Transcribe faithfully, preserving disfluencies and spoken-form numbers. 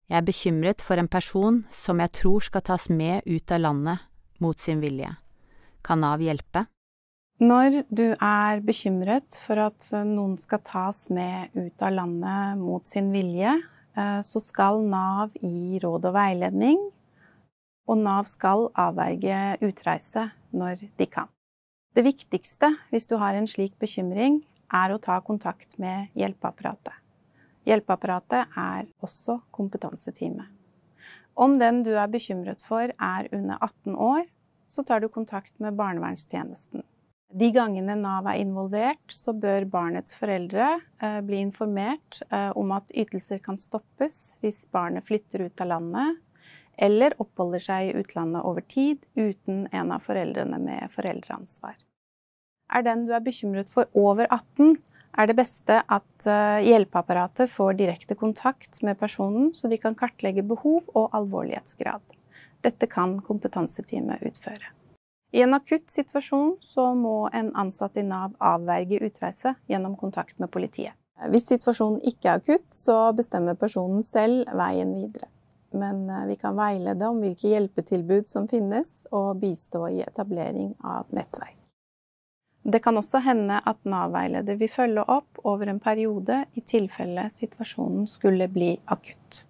Jeg er bekymret for en person som jeg tror skal tas med ut av landet mot sin vilje. Kan Nav hjelpe? Når du er bekymret for at noen skal tas med ut av landet mot sin vilje, så skal Nav gi råd og veiledning, og Nav skal avverge utreise når de kan. Det viktigste hvis du har en slik bekymring er å ta kontakt med hjelpeapparatet. Hjelpeapparatet er også kompetanseteamet. Om den du er bekymret for er under atten år, så tar du kontakt med barnevernstjenesten. De gangene Nav er involvert, så bør barnets foreldre eh, bli informert eh, om at ytelser kan stoppes hvis barnet flytter ut av landet, eller oppholder seg i utlandet over tid uten en av foreldrene med foreldreansvar. Er den du er bekymret for over atten, er det beste at uh, hjelpeapparatet får direkte kontakt med personen, så de kan kartlegge behov og alvorlighetsgrad. Dette kan kompetanseteamet utføre. I en akutt situasjon så må en ansatt i Nav avverge utreise gjennom kontakt med politiet. Hvis situasjonen ikke er akutt, så bestemmer personen selv veien videre. Men uh, vi kan veilede om hvilke hjelpetilbud som finnes, og bistå i etablering av nettverk. Det kan også hende at Nav-veileder vil følge opp over en periode i tilfelle situasjonen skulle bli akutt.